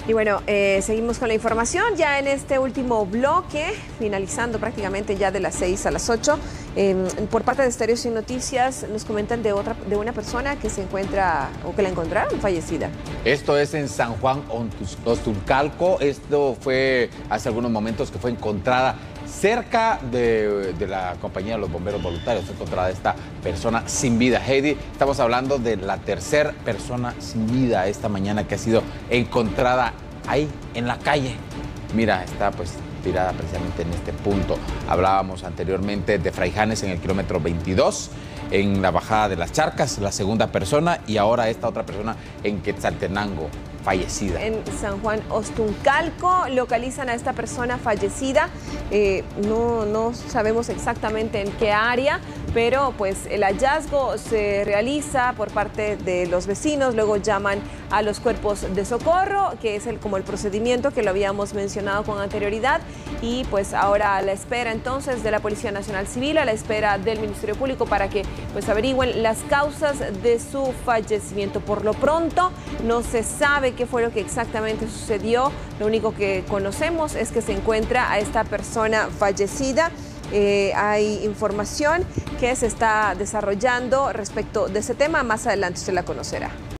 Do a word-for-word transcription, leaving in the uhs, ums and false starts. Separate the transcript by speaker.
Speaker 1: Y bueno, eh, seguimos con la información ya en este último bloque, finalizando prácticamente ya de las seis a las ocho. Eh, por parte de Estéreo Sin Noticias nos comentan de otra, de una persona que se encuentra o que la encontraron fallecida.
Speaker 2: Esto es en San Juan Ostuncalco. Esto fue hace algunos momentos que fue encontrada cerca de, de la compañía de los bomberos voluntarios. Fue encontrada esta persona sin vida. Heidi, estamos hablando de la tercera persona sin vida esta mañana que ha sido encontrada ahí en la calle. Mira, está pues tirada precisamente en este punto. Hablábamos anteriormente de Fraijanes en el kilómetro veintidós, en la bajada de las Charcas, la segunda persona, y ahora esta otra persona en Quetzaltenango, fallecida.
Speaker 1: En San Juan Ostuncalco localizan a esta persona fallecida. Eh, no, no sabemos exactamente en qué área, pero pues el hallazgo se realiza por parte de los vecinos, luego llaman a los cuerpos de socorro, que es el, como el procedimiento que lo habíamos mencionado con anterioridad, y pues ahora a la espera entonces de la Policía Nacional Civil, a la espera del Ministerio Público para que pues averigüen las causas de su fallecimiento. Por lo pronto no se sabe qué fue lo que exactamente sucedió, lo único que conocemos es que se encuentra a esta persona fallecida. Eh, hay información que se está desarrollando respecto de ese tema, más adelante usted la conocerá.